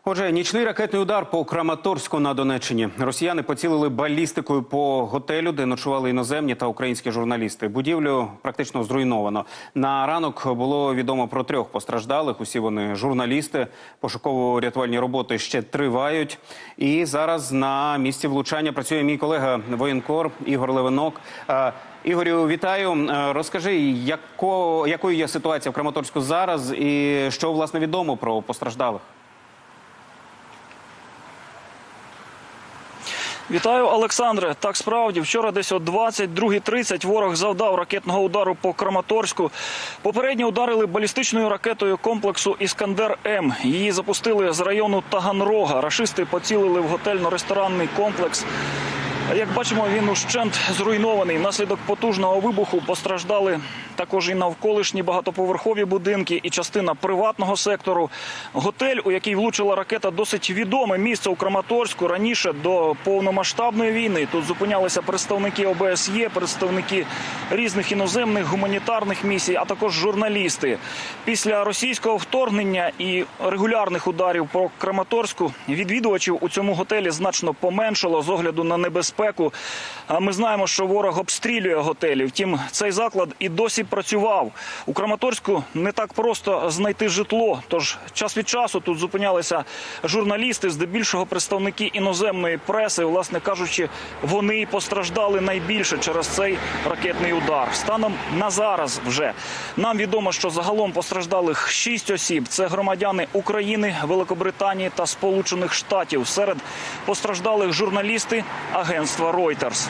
Отже, нічний ракетний удар по Краматорську на Донеччині. Росіяни поцілили балістикою по готелю, де ночували іноземні та українські журналісти. Будівлю практично зруйновано. На ранок було відомо про 3 постраждалих. Усі вони журналісти. Пошуково-рятувальні роботи ще тривають. І зараз на місці влучання працює мій колега воєнкор Ігор Левинок. Ігорю, вітаю. Розкажи, якою є ситуація в Краматорську зараз і що, власне, відомо про постраждалих? Вітаю, Олександре. Так, справді, вчора десь о 22:30 ворог завдав ракетного удару по Краматорську. Попередньо ударили балістичною ракетою комплексу «Іскандер-М». Її запустили з району Таганрога. Рашисти поцілили в готельно-ресторанний комплекс. Як бачимо, він ущент зруйнований. Внаслідок потужного вибуху постраждали також і навколишні багатоповерхові будинки, і частина приватного сектору. Готель, у який влучила ракета, досить відоме місце у Краматорську. Раніше, до повномасштабної війни, тут зупинялися представники ОБСЄ, представники різних іноземних гуманітарних місій, а також журналісти. Після російського вторгнення і регулярних ударів по Краматорську відвідувачів у цьому готелі значно поменшало з огляду на небезпеку. Ми знаємо, що ворог обстрілює готелі. Втім, цей заклад і досі працював. У Краматорську не так просто знайти житло, тож час від часу тут зупинялися журналісти, здебільшого представники іноземної преси. Власне кажучи, вони постраждали найбільше через цей ракетний удар. Станом на зараз вже нам відомо, що загалом постраждалих 6 осіб. Це громадяни України, Великобританії та Сполучених Штатів. Серед постраждалих журналісти агентства Reuters.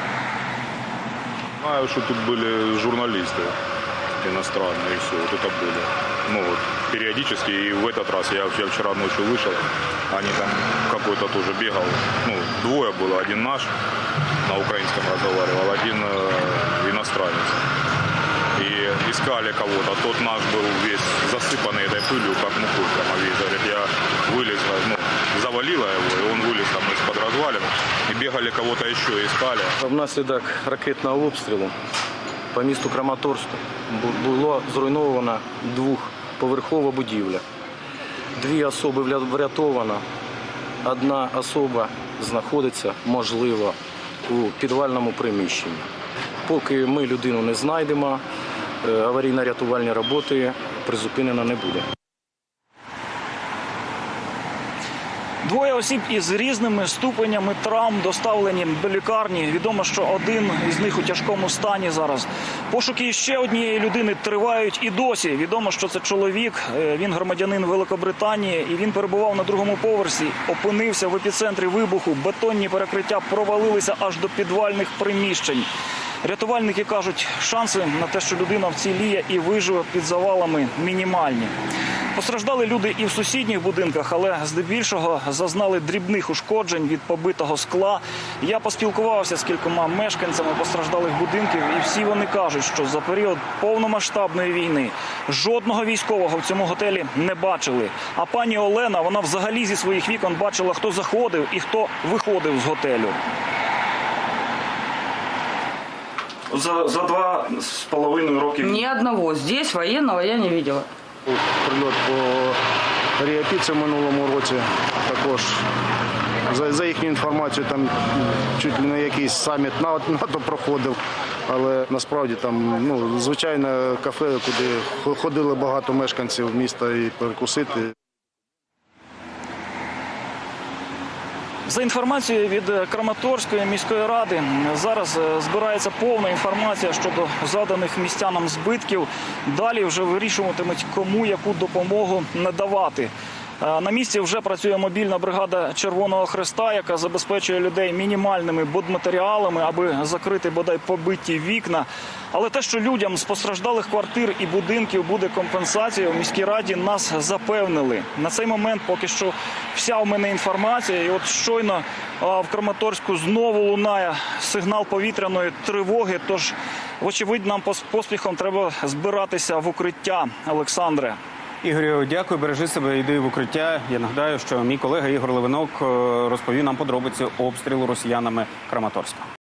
Знаю, что тут были журналисты иностранные, и все, вот это были. Ну вот, периодически, и в этот раз, я вчера ночью вышел, они там какой-то тоже бегал, ну, 2 было, один наш, на украинском разговаривал, один иностранец. И искали кого-то, тот наш был весь засыпанный этой пылью, как мукой прямо весь, говорит, я вылез, ну, завалило его, и он вылез там из-под развалин, и бегали кого-то еще, искали. Внаслідок ракетного обстрілу по місту Краматорську було зруйновано 2-поверхова будівля. 2 особи врятовано, 1 особа знаходиться, можливо, у підвальному приміщенні. Поки ми людину не знайдемо, аварійно-рятувальні роботи призупинено не буде. 2 осіб із різними ступенями травм доставлені до лікарні. Відомо, що один із них у тяжкому стані зараз. Пошуки ще однієї людини тривають і досі. Відомо, що це чоловік, він громадянин Великобританії, і він перебував на 2-му поверсі, опинився в епіцентрі вибуху. Бетонні перекриття провалилися аж до підвальних приміщень. Рятувальники кажуть, шанси на те, що людина вціліє і виживе під завалами, мінімальні. Постраждали люди і в сусідніх будинках, але здебільшого зазнали дрібних ушкоджень від побитого скла. Я поспілкувався з кількома мешканцями постраждалих будинків, і всі вони кажуть, що за період повномасштабної війни жодного військового в цьому готелі не бачили. А пані Олена, вона взагалі зі своїх вікон бачила, хто заходив і хто виходив з готелю. За 2,5 роки... Ни одного. Здесь военного я не видела. Прильот по Ріапіці в минулому році також. За їхню інформацією, там чуть ли не якийсь саміт НАТО проходив. Але насправді там, ну, звичайне кафе, куди ходили багато мешканців міста і перекусити. За інформацією від Краматорської міської ради, зараз збирається повна інформація щодо заданих містянам збитків. Далі вже вирішуватимуть, кому яку допомогу надавати. На місці вже працює мобільна бригада Червоного Хреста, яка забезпечує людей мінімальними будматеріалами, аби закрити бодай побиті вікна. Але те, що людям з постраждалих квартир і будинків буде компенсація, у міській раді нас запевнили. На цей момент поки що вся у мене інформація. І от щойно в Краматорську знову лунає сигнал повітряної тривоги. Тож, вочевидь, нам поспіхом треба збиратися в укриття, Олександре. Ігорю, дякую, бережи себе, йди в укриття. Я нагадаю, що мій колега Ігор Левинок розповів нам подробиці обстрілу росіянами Краматорська.